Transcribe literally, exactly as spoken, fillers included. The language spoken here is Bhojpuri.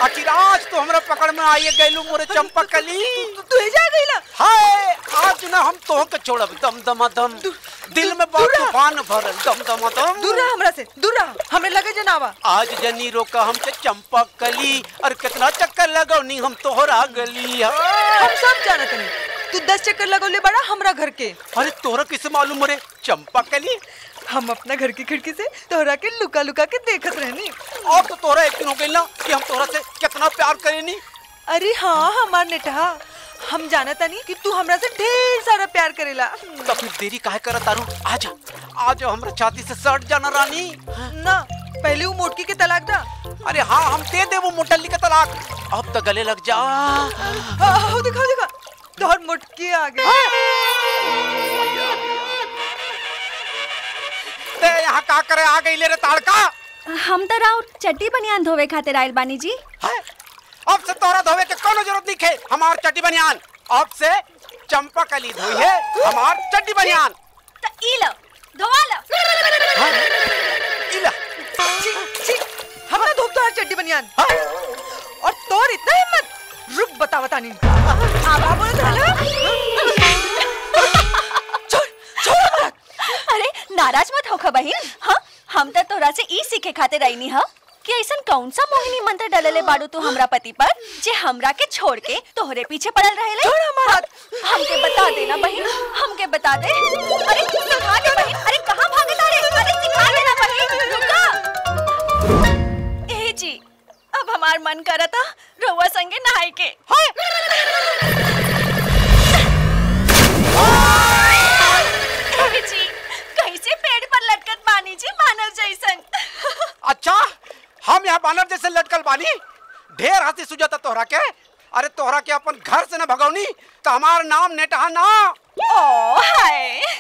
आखिर आज तो हमरा पकड़ में आई गैलू मोरे चंपकली। तू जा गईला। हाय आज ना हम तो के छोड़ब दम दम दम। दिल में बहुत तूफान भरल दम दम दम। दूर रह हमरा से, दूर रह, हमरे लगे जनावा। आज जनी रोका हमके चंपकली और कितना चक्कर लगौनी हम तोहरा गली। हम सब जानत नहीं तू दस चक्कर लगौले बड़ा हमरा घर के। अरे तोहरा किसे मालूम मोरे चंपकली? हम अपना घर की खिड़की से तोहरा के लुका लुका के देखत रहनी। अब तो तोहरा यकीन हो गइल ना कि हम तोहरा से कितना प्यार करेनी। अरे हाँ हमार नेटहा, हम जानता नहीं कि तू हमरा से ढेर सारा प्यार करेला। तो फिर देरी काहे करत तारू? आजा आजा हमरा छाती से सट जाना रानी। ना पहले वो मोटकी के तलाक दा। अरे हाँ हम दे दे वो मोटल्ली का तलाक। अब तो गले लग जा। आओ दिखा दिखा तोहर मोटकी आ गई। ते यहाँ का करे आ गई ले रे ताड़का? हम तो राउर चट्टी बनियान धोवे खातिर आइल बानी जी। है? अब से तोरा धोवे के कोनो जरूरत नहीं है। हमार चट्टी बनियान अब से चंपकली धोई है हमार चट्टी बनियान। तो ई लो धोवा लो। हाँ? ई ला। छी छी हमरा धोब तोहर चट्टी बनियान। हाँ? और तोर इतना हिम्मत, रुक बता बता नहीं। आबा बोले थाला। छोड़ छोड़ हमरा। अरे नाराज मत होखा बहिन। हाँ हम तो तोरा से ई सीखे खातिर आईनी हा कि ऐसन कौन सा मोहिनी मंत्र डलले बाड़ू तू हमरा पति पर जे हमरा के छोड़ के तोहरे पीछे पड़ल रहेले। छोड़ हमारा हाथ। हमके बता देना बहिन, हमके बता दे। अरे सिखा दे बहिन। अरे कहाँ भागे तारे? अरे सिखा देना बहिन, रुका। ए जी अब हमार मन करता रउआ संगे नहाई के। ए जी कैसे पेड़ पर लटकत बानी जी बानर जैसन। अच्छा हम यहाँ बानर जैसे लटकल बानी? ढेर हंसी सुझाता तोहरा के। अरे तोहरा के अपन घर से न भगौनी तो हमार नाम नेटहा ना। ओ हाय